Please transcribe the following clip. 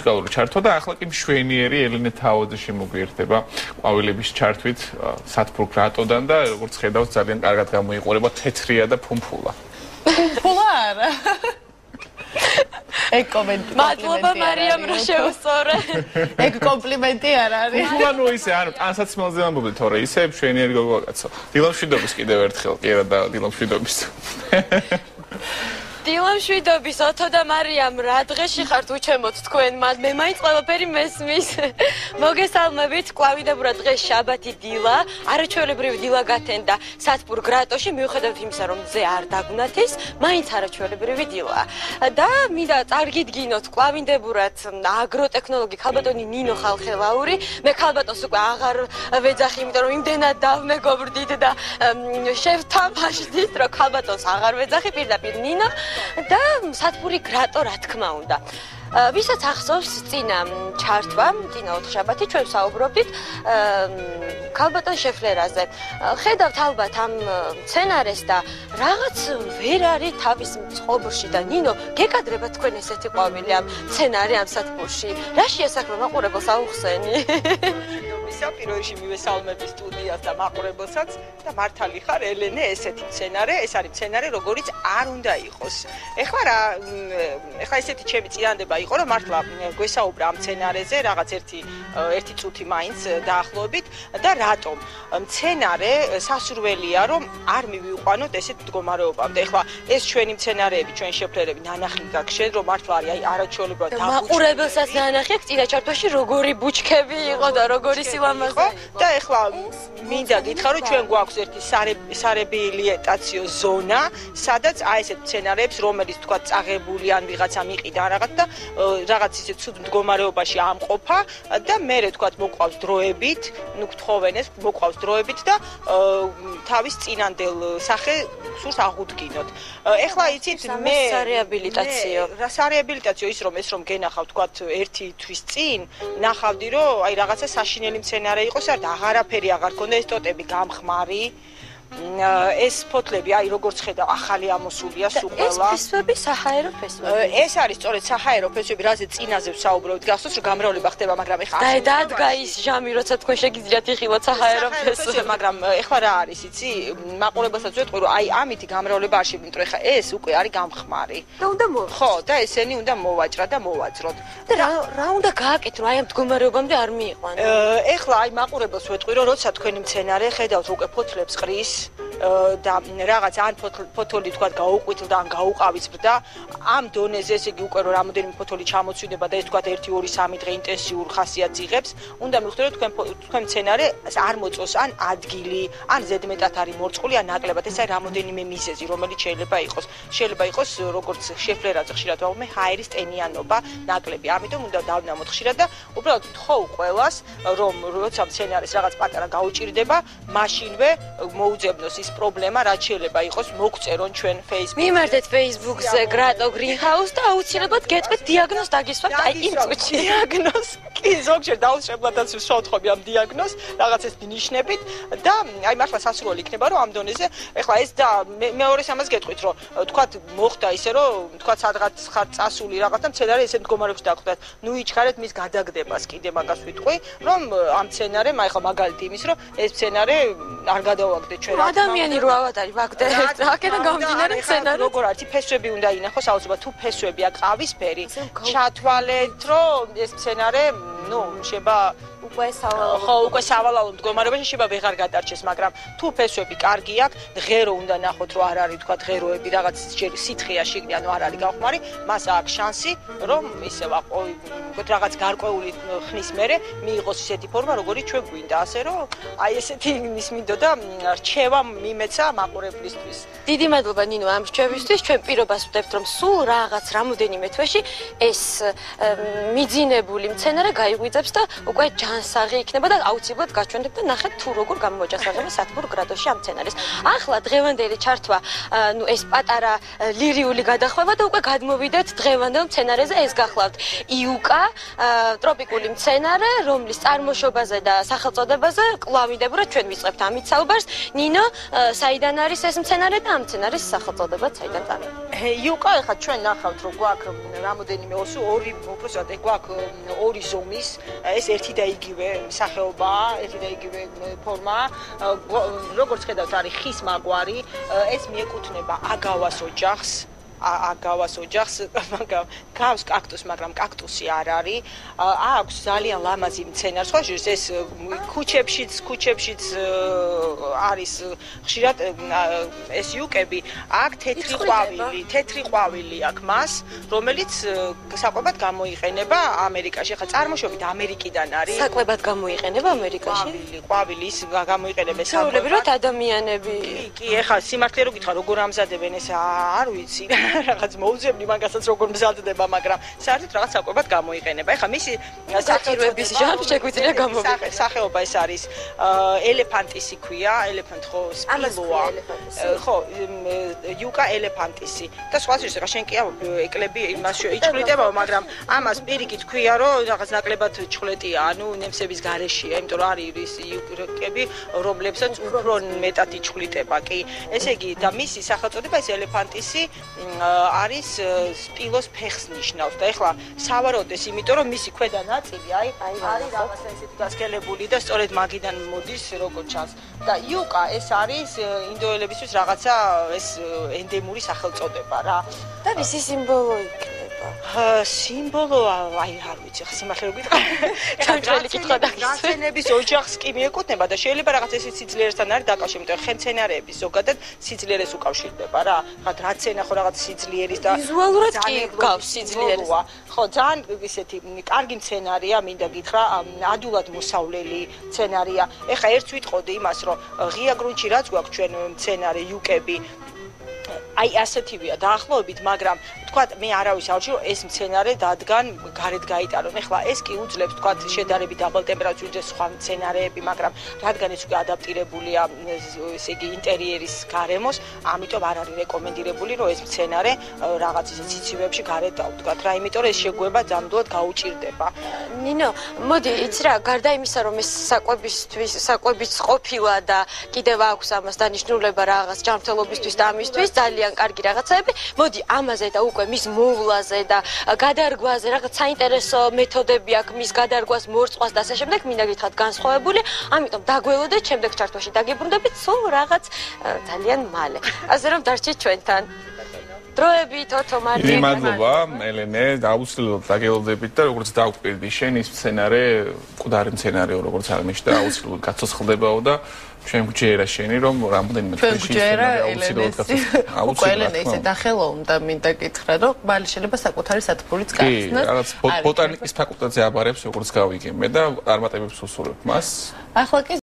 მუსიკალური ჩართვა და ახლა კი მშვენიერი ელენე თავაძე შემოგვიერთდება ყვავილების ჩართვით სათბურ გრატოდან და როგორც ხედავთ ძალიან კარგად გამოიყურება თეთრია და ფუმფულა. ფუმფულა არა. ეგ კომენტი. მადლობა მარიამ რომ შეუსწორე. ეგ კომპლიმენტი არ არის. ფუმფულა ნუ ისე ანუ ტანსაცმელზე ამბობდი თორე ისე მშვენიერი გოგოაკაცო. დილამშვიდობის კიდევ ერთხელ კი არა და დილამშვიდობის. დილამშვიდობის ოთო და მარიამ რა დღეში ხართ უჩემოთ თქვენ მე მაინც ყველაფერი მესმის მოგესალმებით კვავიდებურად დღეს შაბათი დილა არაჩვეულებრივი დილა გათენდა სათბურ გრატოში მიუხედავად იმისა რომ მზე არ დაგვნათის მაინც არაჩვეულებრივი დილა და მინდა წარგიდგინოთ კვავინდებურად აგროტექნოლოგი ქალბატონი ნინო ხალხელაური მე ქალბატონს უკვე აღარ ვეძახი იმიტომ რომ იმდენად დავმეგობრდით და შევთამაშდით რომ ქალბატონს აღარ ვეძახი პირდაპირ ნინო და სათბური გრატო რა თქმა უნდა. ვისაც ახსოვს წინა ჩართვა, წინა ოთხშაბათი ჩვენ საუბრობდით ქალბატონ შეფლერაზე. ხედავთ ალბათ ამ სცენარეს და რაღაც ვერ არის თავის წყობრში და ნინო, გეკადრება თქვენ ესეთი ყვავილი ამ სცენარი ამ სათბურში. რა შეასახმე მაყურებელს აუხსენი? პირველ რიგში მივესალმები სტუდიას და მაყურებელსაც და მართალი ხარ ელენე ესეთი სცენარე, ეს არის სცენარე როგორიც არ უნდა იყოს. ეხლა ესეთი ჩემი წინანდება იყო რომ მართლა გვესაუბრა ამ სცენარეზე რაღაც ერთი წუთი მაინც დაახლოებით და რატომ სცენარე სასურველია რომ არ მივიყვანოთ ესეთ მდგომარეობამდე. ეხლა ეს ჩვენი სცენარეები, ჩვენ შეფლერები ნანახი გაგშენ რომ მართლა არის აი არაჩვეულებრივად და მაყურებელსაც ნანახი აქვს წინა ჩართვაში როგორი ბუჩქები იყო და როგორი იყო და ეხლა მინდა გითხრა რომ ჩვენ გვაქვს ერთი სარეაბილიტაციო ზონა, სადაც აი ესეთ სცენარეებს რომელიც თქვა წაღებული ან ვიღაცა მიყიდა რაღაც და რაღაც ისე ცუდ მდგომარეობაში ამყოფა და მერე თქვა მოყვავს დროებით, ნუ გთხოვენ ეს მოყვავს დროებით და თავის წინანდელ სახე სურს აღუდგინოთ. ეხლა იცით მე სარეაბილიტაციო ის რომ გენახავ თქვა ერთი თვის წინ ნახავდი რომ აი რაღაცა საშინელი სცენარე იყო და აღარაფერი აღარ ქონდა ეს ტოტები გამხმარი ეს ფოთლები აი როგორც ხედავ ახალი ამოსულია სულ ყველა ეს ფესვები საჰაერო ფესვები ეს არის სწორედ საჰაერო ფესვები რაზეც წინაზე ვსაუბრობთ გახსოვს რომ გამრავლება ხდება მაგრამ ეხლა და დადგა ის ჟამი როცა თქვენ შეგიძლიათ იხილოთ საჰაერო ფესვები მაგრამ ეხლა რა არის იცი მაყურებელსაც ვეტყვი რომ აი ამითი გამრავლება არ შეგვინტრო ეხლა ეს უკვე არის გამხმარი და უნდა ხო და ესენი უნდა მოვაჭრა და მოვაძროთ და რა უნდა გააკეთო აი ამ მდგომარეობამდე არ მიიყვანო ეხლა აი მაყურებელს ვეტყვი რომ როცა თქვენი სცენარე ხედავთ უკვე ფოთლებს ყრის და რაღაც ან ფოთოლი თქვა გაუყვითლდა ან გაუყავიცდა ამ დონეზე ესე იგი უკვე რომ რამოდენიმე ფოთოლი ჩამოცვიდება და ეს თქვა 1-2-3 დღე ინტენსიურ ხასიათს იღებს უნდა მივხვდეთ თქვენ სცენარე არ მოწოს ან ადგილი ან ზედმეტად არის მორწყული ან ნაკლებად ეს არის რამოდენიმე მიზეზი რომელიც შეიძლება იყოს როგორც შეფლერაზე ხშირად ვამბობ ჰაერის ტენიანობა ნაკლები ამიტომ უნდა დავნამოთ ხშირად და უბრალოდ თხოვ ყველას რომ როცა სცენარის რაღაც პატარა გაუჭირდება მაშინვე მოუძებნოს ის პრობლემა რაც შეიძლება იყოს მოგწერონ ჩვენ Facebook-ზე. მიმართეთ Facebook-ზე Grato Greenhouse და აუცილებლად გეტყვით დიაგნოზს დაგისვამთ აი იმ წუთში. დიაგნოზ კი ზოგჯერ დაუშვებლადაც ვშავთხოვი ამ დიაგნოზს რაღაცის ნიშნებით და აი მართლა სასურველი იქნება რომ ამ დონეზე ეხლა ეს და მეორეს ამას გეტყვით რომ თქვათ მოხდა ისე რომ თქვათ სადღაც ხარ წასული რაღაც და სცენარე ესეთ მდგომარეობაში დახვდათ ნუ იჩქარეთ მის გადაგდებას კიდე მაგას ვიტყვი რომ ამ სცენარემ აი ხა მაგალითი იმის რომ ეს სცენარე არ გადავაგდეთ ჩვენ ადამიანი რო ავატარი ვაგდეთ აქედან გამომდინარე სცენარი როგორ არის ფესვები უნდა ინახოს აუცილებლად თუ ფესვებია ყავისფერი ჩათვალეთ რომ ეს სცენარე ნუ შეიძლება უკვე სავალალო მდგომარეობაში შეიძლება ვეღარ გადარჩეს მაგრამ თუ ფესვები კარგი აქვს ღერო უნდა ნახოთ რომ არ არის თქვა ღეროები რაღაც სითხეა შიგნი ანუ არ არის გავხმარი მას აქვს შანსი რომ ისევ რაღაც გარკვეული ხნის მერე მიიღოს ისეთი ფორმა როგორიც ჩვენ გვინდა ასე რომ აი ესეთი ის მინდოდა რჩევა მიმეცა მაყურებლისთვის დიდი მადლობა ნინო ამ რჩევისთვის ჩვენ პირობას ვდებთ რომ სულ რაღაც რამოდენიმე თვეში ეს მიძინებული სცენარე გაიღვიძებს და უკვე ჯანსაღი იქნება და აუცილებლად გაჩვენებთ და ნახეთ თუ როგორ გამოჯანსაღება სათბურ გრადოში ამ სცენარის. ახლა დღევანდელი ჩართვა, ნუ ეს პატარა ლირიული გადახვევა და უკვე გადმოვიდეთ დღევანდელ სცენარეზე ეს გახლავთ იუკა, ტროპიკული სცენარე, რომლის წარმოშობაზე და სახელწოდებაზე კლავინდებურად ჩვენ ვიწყებთ ამით საუბარს. ნინო, საიდან არის ეს სცენარე და ამ სცენარის სახელწოდება საიდან წამოიღო? იუკა ახლა ჩვენ ნახავთ რომ გვაქვს რამოდენიმე ორი უბრალოდ გვაქვს ორი ზომის ეს ერთი და იგივე სახეობაა, ერთი და იგივე ფორმაა. როგორც ხედავთ არის ხის მაგვარი, ეს მიეკუთვნება აგავას ოჯახს. აგავას ოჯახს, გავს კაქტუსს, მაგრამ კაქტუსი არ არის. აქვს ძალიან ლამაზი მცენარე. სხვა შორის ეს ქუჩებშიც არის ხშირად ეს იუკები. აქ თეთრი ყვავილი აქვს მას, რომელიც საკვებად გამოიყენება ამერიკაში. ხა წარმოშობით ამერიკიდან არის. საკვებად გამოიყენება ამერიკაში? ყვავილი ის გამოიყენება საკვებად ადამიანები. კი, ეხლა სიმართლე რო გითხრა, როგორ ამზადებენ ეს არ ვიცი. რაღაც მოუძებნი მაგასაც როგორ მზადდება, მაგრამ საერთოდ რაღაც საკვებად გამოიყენება. ეხლა მისი საკვების ჟანრი შეგვიძლია გამოვიყენოთ. სახეობა ეს არის ელეფანტისი ქვია, ელეფანტ ხო სპილოა. ხო, იუკა ელეფანტისი. და სხვა შორის ხა შენ კი ეკლები იმას იჭვლიტება, მაგრამ ამას პირიქით ქვია, რომ რაღაც ნაკლებად ჩხლეტია, ანუ ნემსების გარეშეა, იმიტომ რომ არის იუკები, რომლებსაც უფრო მეტად იჭვლიტება, კი. ესე იგი და მისი სახელწოდება ეს ელეფანტისი არის სპილოს ფეხს ნიშნავს და ეხლა სავარაუდოდ იმიტომ რომ მისი ქვედა ნაწილი არის რაღაცა ესეთი გასქელებული და სწორედ მაგიდან მოდის როგორ ჩანს და იუკა ეს არის ინდოელებისთვის რაღაცა ეს ენდემური სახელწოდება რა და მისი სიმბოლო იქნება სიმბოლო აი არ ვიცი ხა სიმართლე რო გითხრა ჩამჭრელი კითხვა და გასცენების ოჯახს კი მიეკუთვნება და შეიძლება რაღაც ეს სიძლიერესთან არის დაკავშირებული იმიტომ ხემცენარეები ზოგადად სიძლიერეს უკავშირდება რა ხა რაცენა ხო რაღაც სიძლიერის და ვიზუალურად კი გავს სიძლიერეს ხო ძალიან ისეთი კარგი მცენარეა მინდა გითხრა ადულად მოსავლელი მცენარეა ეხა ერთს ვიტყოდი იმას რომ ღია გრუნტში რაც გვაქვს ჩვენ მცენარე იუკები აი ასეთივია დაახლოებით, მაგრამ თქვათ მე არავის არ ვშირო ეს მცენარე დადგან გარეთ გაიტარონ. ეხლა ეს კი უძლებს თქვათ შედარებით დაბალ ტემპერატურაზე სხვა მცენარეები, მაგრამ რადგან ეს უკვე ადაპტირებულია ესე იგი ინტერიერის გარემოს, ამიტომ არ არის რეკომენდირებული რომ ეს მცენარე რაღაც ისე ციცივებში გარეთ დავდგათ რა, იმიტომ რომ ეს შეგუება ძამდულად გაუჭირდება. ნინო, მოდი, იცი რა, გარდა იმისა რომ ეს საკვების ყოფილა და კიდევ აქვს ამას დანიშნულება რაღაც ჯანმრთელობისთვის და ამისთვის ძალიან კარგი რაღაცები. მოდი, ამაზე და უკვე მის მოვლაზე და გადარგვაზე რაღაც საინტერესო მეთოდები აქვს მის გადარგვას, მორწყვას და ასე შემდეგ, მინდა გითხრათ განსხვავებული. ამიტომ დაგველოდეთ შემდეგ ჩართვაში დაგიბრუნდებით სულ რაღაც ძალიან მალე. ასე რომ დარჩეთ ჩვენთან. დროები თოთო მარია. დიდი მადლობა, ელენე, აუცილებლად დაგელოდებით და როგორც დავკვირდი, შენ ის მცენარე, მკვდარი მცენარეო, როგორც აღნიშნე, აუცილებლად გაცოცხლდებაო და ჩვენ გვჯერა შენი რომ რამოდენიმე თვეში უკვე ელენე ისე დახელოვნდა მინდა გითხრა რომ მალე შეიძლება საკუთარი სათბურიც გახსნას რაღაც ბოტანიკის ფაკულტეტზე აბარებს როგორც გავიგე მე და წარმატებებს უსურვებ მას ახლა კი